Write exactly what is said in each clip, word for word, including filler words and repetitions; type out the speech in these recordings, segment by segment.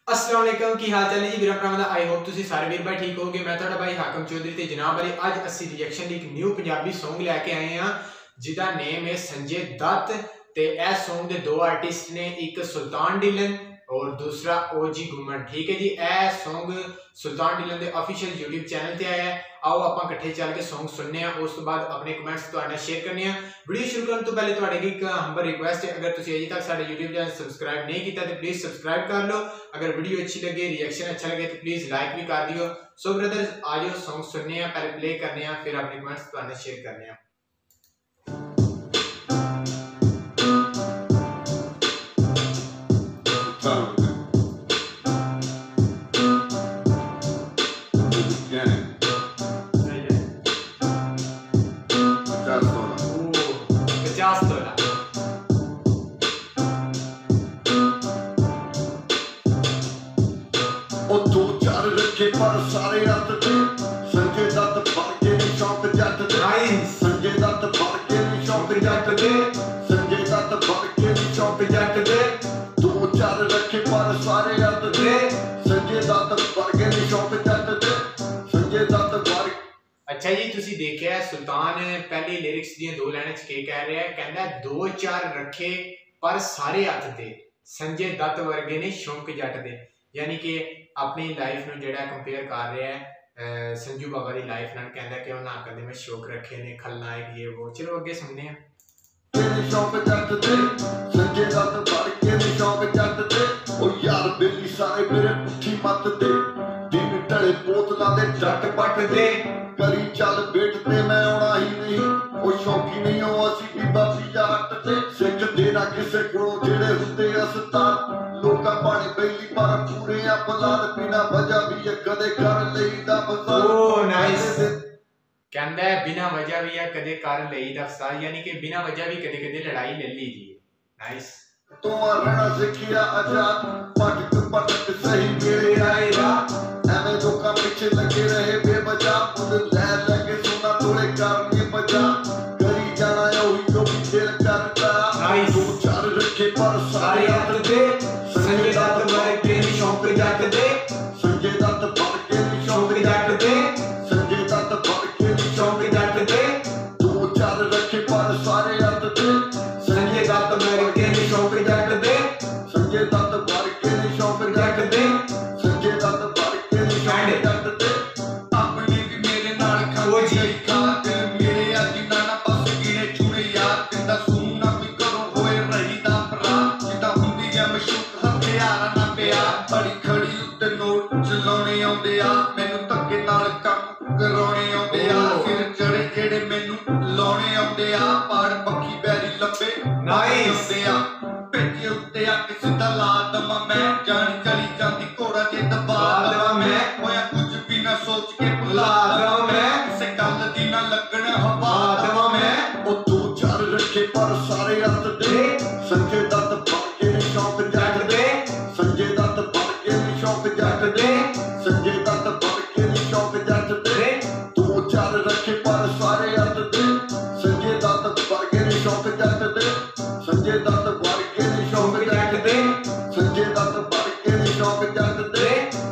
अस्सलाम वालेकुम की हाल चाल है जी वीर भरावां दा आई होप तुसी सारे वीर भाई ठीक होगे। मैं तुहाडा भाई हाकम चौधरी ते जनाब अली अज असी रिएक्शन एक न्यू पंजाबी सॉन्ग लैके आए हैं जिहदा नेम है संजय दत्त ते ए सॉन्ग दे दो आर्टिस्ट ने, एक सुल्तान डिलन और दूसरा ओजी गुमन। ठीक है जी, ए सॉन्ग सुल्तान डिलन दे ऑफिशियल यूट्यूब चैनल ते आया है। आओ आपां इकट्ठे चल के सॉन्ग सुनने हैं, उस तो बाद अपने कमेंट्स तुहाडे नाल शेयर करने हैं। वीडियो शुरू करने तो पहले तुहाडे एक हंबल रिक्वेस्ट है, अगर तुसी अजे तक साडे यूट्यूब चैनल सब्सक्राइब नहीं किया तो प्लीज सब्सक्राइब कर लो। अगर वीडियो अच्छी लगे, रिएक्शन अच्छा लगे तो प्लीज लाइक भी कर दियो। सो ब्रदर्स आ जाओ सॉन्ग सुनने हैं, पहले प्ले करने हैं, फिर अपने कमेंट्स तुहाडे नाल शेयर करने हैं। दो चार रखे पर सारे हथ ते संजय दत्त भर के नी शौक जट दे। संजय दत्त भर के नी शौक जट दे। संजय दत्त भर के नी शौक जट दे। दो चार रखे पर सारे हथ ते संजय दत्त भर के नी शौक जट दे। संजय दत्त भर। अच्छा जी, तुसी देखिया सुल्तान पहली लिरिक्स दी दो लाइनां च के कह रहा है, कहंदा दो चार रखे पर सारे हथ ते संजय दत्त वर्गे ने शौक जट दे। यानी कि अपनी लाइफ में जो कंपेयर कर रहा है संजू बाबा की लाइफ नाल, कहंदा कि उन्हां कदे में शौक रखे ने, खलनायक ये वो। चलो अगे सुनने हैं। शौक जट दे संजय दत्त भर के नी शौक जट दे। ओ यार बेली सारे मेरे पुठी मत दे, दिन ढले बोतलां दे जट पट दे। करी चल बेट ते मैं आउणा ही नहीं, ओ शौकी नहीं हो असी भी बाबी जाट ते। सिख देना किसे कोलों जेड़े हुंदे अस्तार, लोकां पाने बेली पर पूरे अपलाद। बिना वजह भी कदे कर लईदा फसाद। ओ नाइस, कहंदा है बिना वजह भी कदे कर लईदा फसाद, यानी कि बिना वजह भी कदे कदे लड़ाई ले लीजिए। नाइस। तो रहना सिखिया आजाद, पटक पटक सही मेरे आए रात। एवें लोकां पीछे लगे रहे बेवजह, मुझे लै लगे सोना तोड़े करने बजा। करी जाना ओही जो भी दिल करता। दो चार रखे पर सारे हथ दे संजय दत्त भर के नी शौक जट दे। संजय दत्त भर के नी शौक जट दे। संजय दत्त भर के नी शौक जट दे। दो चार रखे पर सारे हथ दे संजय दत्त भर के नी शौक जट दे। संजय दत्त भर के नी शौक जट दे। संजय दत्त भर के नी शौक जट दे। अपने भी मेरे नाल खाओ जी खात, मेरे अज नाना पास गिने चुने यार। तिंदा सुनना भी करो होए रही दा भरा, जिदा हुंदी है मशूक हथियार ना पिया। बड़ी खड़ी उत्ते नोट चलाउने आउंदे आ, मैनू धक्के नाल काम कराउने आउंदे आ। सिर चढ़े जेड़े मैनू लाउने आउंदे आ, पाड़ पक्खी बैरी लंबे आउंदे आ। पेटी उत्ते आके सिद्धा ला दमा मैं, जान चली जांदी घोड़ा जे दबा दवा मैं। होया कुछ भी ना सोच के भुला दवा मैं, किसे गल दी ना लगन हवा दवा मैं। ओ दो चार रखे पर सारे हथ दे संजय दत्त भर के नी शौक जट दे। संजय दत्त भर के नी शौक जट दे। संजय दत्त भर के नी शौक जट दे। दो चार रखे पर सारे हथ दे संजय दत्त भर के नी शौक जट दे। संजय दत्त भर के नी शौक जट दे। संजय दत्त भर के नी शौक जट दे।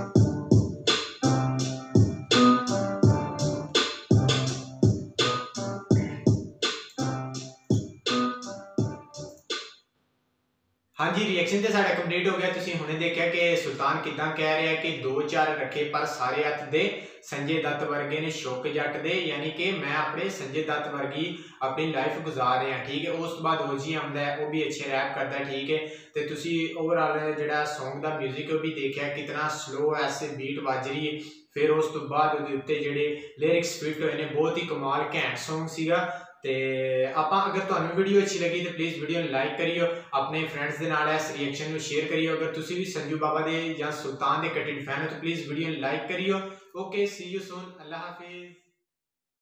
हाँ जी, रिएक्शन तो साडा कंप्लीट हो गया। तुसी हुणे देखिया कि सुल्तान किदां कह रहा है कि दो चार रखे पर सारे हथ दे संजय दत्त वर्गे ने शौक जट दे। यानी कि मैं अपने संजय दत्त वर्गी अपनी लाइफ गुजार रहा। ठीक है, उस बाद ओजी आंदा है, वो भी अच्छे रैप करता है। ठीक है, तो तुसी ओवरऑल जिहड़ा सॉन्ग दा म्यूजिक वो भी देखिया कितना स्लो ऐसे बीट बज रही है। फिर उस तो बाद उहदे उत्ते जिहड़े लिरिक्स फिट होए ने, बहुत ही कमाल घैंट सॉन्ग सीगा। ते आपां अगर तुहानू वीडियो अच्छी लगी तो प्लीज़ वीडियो लाइक करियो, अपने फ्रेंड्स दे नाल इस रिएक्शन नू शेयर करियो। अगर तुसी भी संजू बाबा दे या सुल्तान दे कटिंग फैन हो तो प्लीज़ वीडियो लाइक करियो। ओके, सी यू सून, अल्लाह हाफिज़।